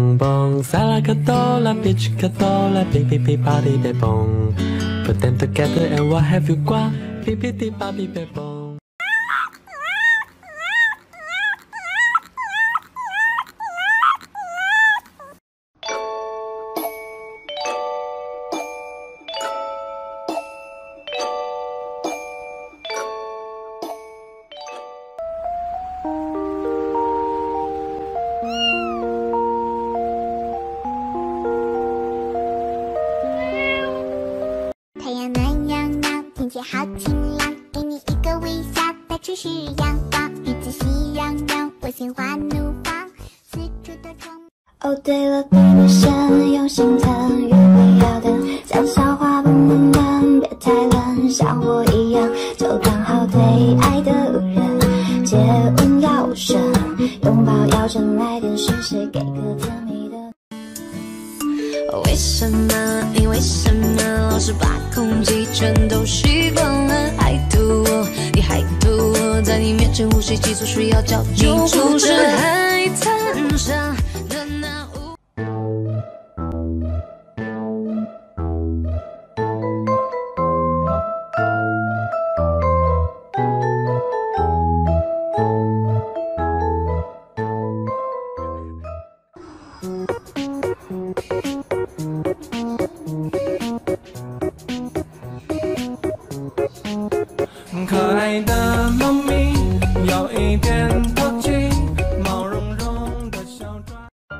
蹦蹦，萨拉卡多拉，别去卡多拉，哔哔哔吧哩呗蹦。Put them together and what have you got？ 哔哔哔吧哔呗蹦。 太阳暖洋洋，天气好晴朗，给你一个微笑，到处是阳光，日子喜洋洋，我心花怒放，四处的窗。 哦对了，别别先用心疼，约会要等，讲笑话不能等，别太冷，像我一样，就当好对爱的人。接吻要深，拥抱要真，来电时谁给个甜蜜的？为什么？你为什么老是把空气全都吸光了？还图我，你还图我，在你面前呼吸急促，需要叫救护车。海滩上的那雾。 可爱的猫咪有一点淘气，毛茸茸的小爪。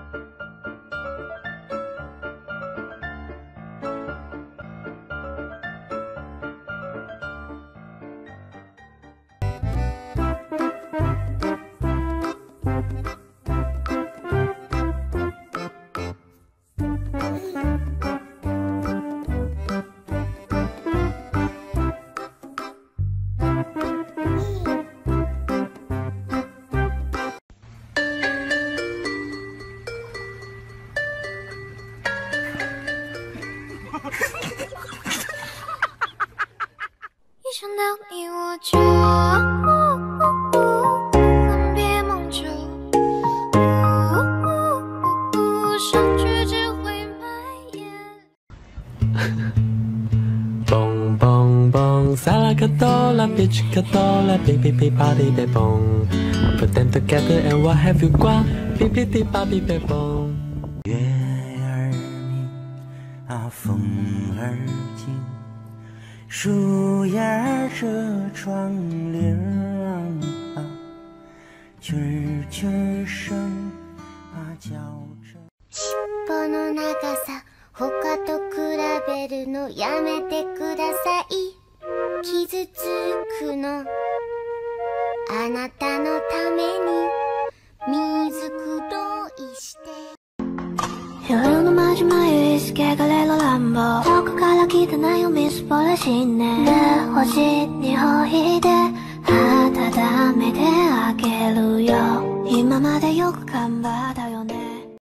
一想到你我就恨别梦久，上去只会蔓延。 蹦蹦蹦，萨拉卡多拉，别去卡多拉，哔哔哔吧哩呗蹦。Put them together and what have you got？ 哔哔哔吧哔呗蹦。 月儿明啊，风儿静。 树叶儿遮窗棂啊，蛐儿蛐儿声啊叫着。 尻尾の長さ他と比べるのやめてください。傷つくのあなたのために水黒いして。 夜のまじまゆいすけがれの乱暴遠くから来たなよみすぼらしいねで星にほいで温めてあげるよ今までよく頑張ったよ